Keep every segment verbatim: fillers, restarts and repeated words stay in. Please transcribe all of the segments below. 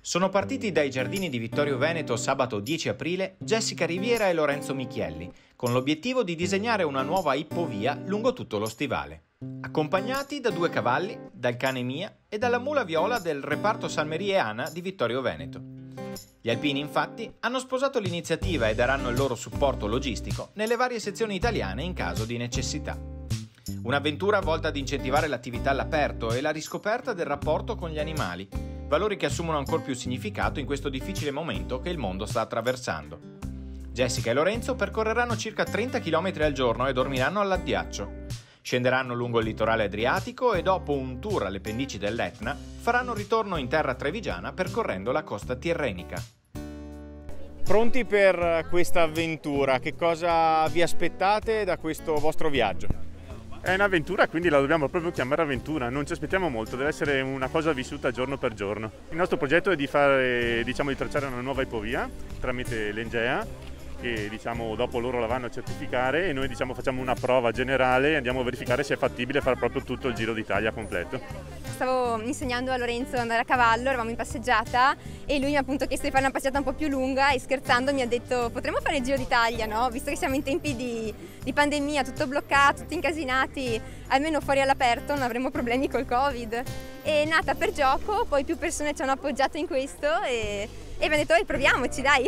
Sono partiti dai giardini di Vittorio Veneto sabato dieci aprile Jessica Riviera e Lorenzo Michielli, con l'obiettivo di disegnare una nuova ippovia lungo tutto lo stivale. Accompagnati da due cavalli, dal cane Mia e dalla mula viola del reparto Salmerieana di Vittorio Veneto. Gli alpini, infatti, hanno sposato l'iniziativa e daranno il loro supporto logistico nelle varie sezioni italiane in caso di necessità. Un'avventura volta ad incentivare l'attività all'aperto e la riscoperta del rapporto con gli animali, valori che assumono ancor più significato in questo difficile momento che il mondo sta attraversando. Jessica e Lorenzo percorreranno circa trenta chilometri al giorno e dormiranno all'addiaccio. Scenderanno lungo il litorale adriatico e dopo un tour alle pendici dell'Etna faranno ritorno in terra trevigiana percorrendo la costa tirrenica. Pronti per questa avventura? Che cosa vi aspettate da questo vostro viaggio? È un'avventura, quindi la dobbiamo proprio chiamare avventura, non ci aspettiamo molto, deve essere una cosa vissuta giorno per giorno. Il nostro progetto è di fare, diciamo, di tracciare una nuova ipovia tramite l'Engea, che diciamo dopo loro la vanno a certificare e noi diciamo facciamo una prova generale e andiamo a verificare se è fattibile fare proprio tutto il Giro d'Italia completo. Stavo insegnando a Lorenzo ad andare a cavallo, eravamo in passeggiata e lui mi ha appunto chiesto di fare una passeggiata un po' più lunga e scherzando mi ha detto potremmo fare il Giro d'Italia, no? Visto che siamo in tempi di, di pandemia, tutto bloccato, tutti incasinati, almeno fuori all'aperto non avremo problemi col Covid. È nata per gioco, poi più persone ci hanno appoggiato in questo e, e mi hanno detto eh, proviamoci dai!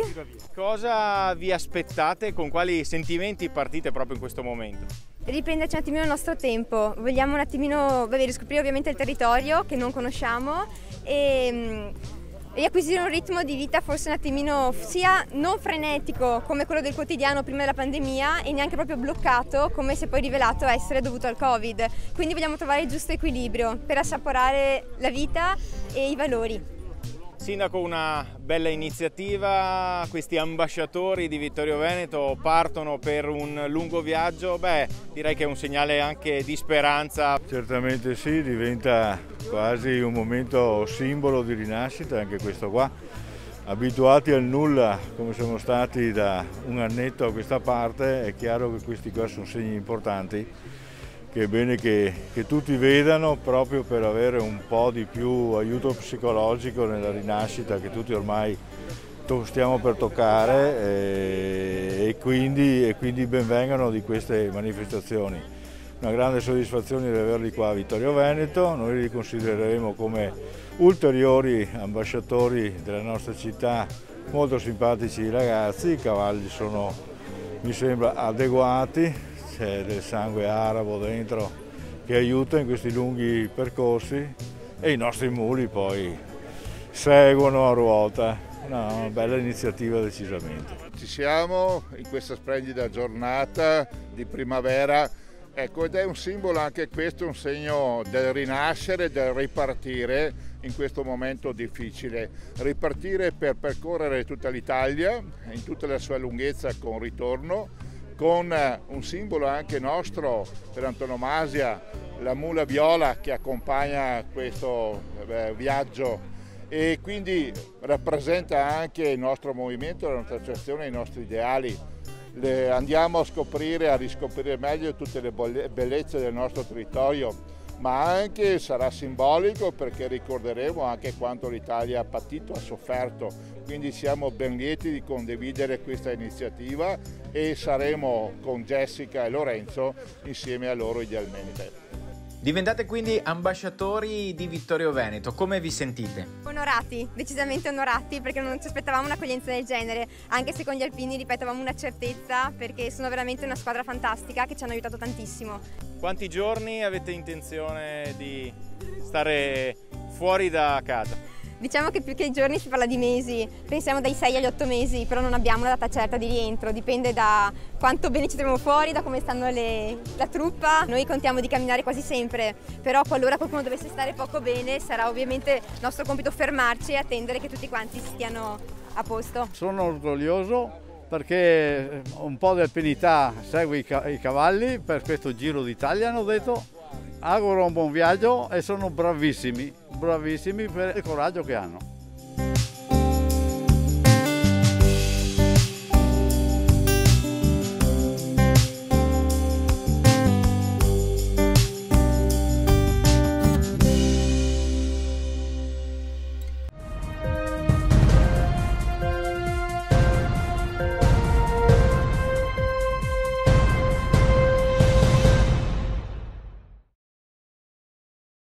Cosa vi aspettate, con quali sentimenti partite proprio in questo momento? Riprenderci un attimino il nostro tempo, vogliamo un attimino vabbè, riscoprire ovviamente il territorio che non conosciamo e riacquisire un ritmo di vita forse un attimino sia non frenetico come quello del quotidiano prima della pandemia e neanche proprio bloccato come si è poi rivelato essere dovuto al Covid. Quindi vogliamo trovare il giusto equilibrio per assaporare la vita e i valori. Sindaco, una bella iniziativa, questi ambasciatori di Vittorio Veneto partono per un lungo viaggio, beh direi che è un segnale anche di speranza. Certamente sì, diventa quasi un momento simbolo di rinascita anche questo qua. Abituati al nulla come siamo stati da un annetto a questa parte, è chiaro che questi qua sono segni importanti che è bene che, che tutti vedano proprio per avere un po' di più aiuto psicologico nella rinascita che tutti ormai stiamo per toccare e, e, quindi, e quindi benvengano di queste manifestazioni. Una grande soddisfazione di averli qua a Vittorio Veneto, noi li considereremo come ulteriori ambasciatori della nostra città, molto simpatici ragazzi, i cavalli sono mi sembra adeguati. C'è del sangue arabo dentro che aiuta in questi lunghi percorsi e i nostri muli poi seguono a ruota. Una bella iniziativa decisamente. Ci siamo in questa splendida giornata di primavera, ecco, ed è un simbolo anche questo, un segno del rinascere, del ripartire in questo momento difficile. Ripartire per percorrere tutta l'Italia in tutta la sua lunghezza con ritorno, con un simbolo anche nostro per antonomasia, la mula viola che accompagna questo viaggio e quindi rappresenta anche il nostro movimento, la nostra associazione, i nostri ideali. Le andiamo a scoprire, a riscoprire meglio tutte le bellezze del nostro territorio, ma anche sarà simbolico perché ricorderemo anche quanto l'Italia ha patito, ha sofferto. Quindi siamo ben lieti di condividere questa iniziativa e saremo con Jessica e Lorenzo insieme a loro idealmente. Diventate quindi ambasciatori di Vittorio Veneto, come vi sentite? Onorati, decisamente onorati perché non ci aspettavamo un'accoglienza del genere, anche se con gli alpini ripetavamo una certezza perché sono veramente una squadra fantastica che ci hanno aiutato tantissimo. Quanti giorni avete intenzione di stare fuori da casa? Diciamo che più che giorni si parla di mesi, pensiamo dai sei agli otto mesi, però non abbiamo una data certa di rientro, dipende da quanto bene ci troviamo fuori, da come stanno le, la truppa. Noi contiamo di camminare quasi sempre, però qualora qualcuno dovesse stare poco bene sarà ovviamente nostro compito fermarci e attendere che tutti quanti stiano a posto. Sono orgoglioso perché un po' di alpinità segue i cavalli per questo Giro d'Italia, hanno detto. Auguro un buon viaggio e sono bravissimi, bravissimi per il coraggio che hanno.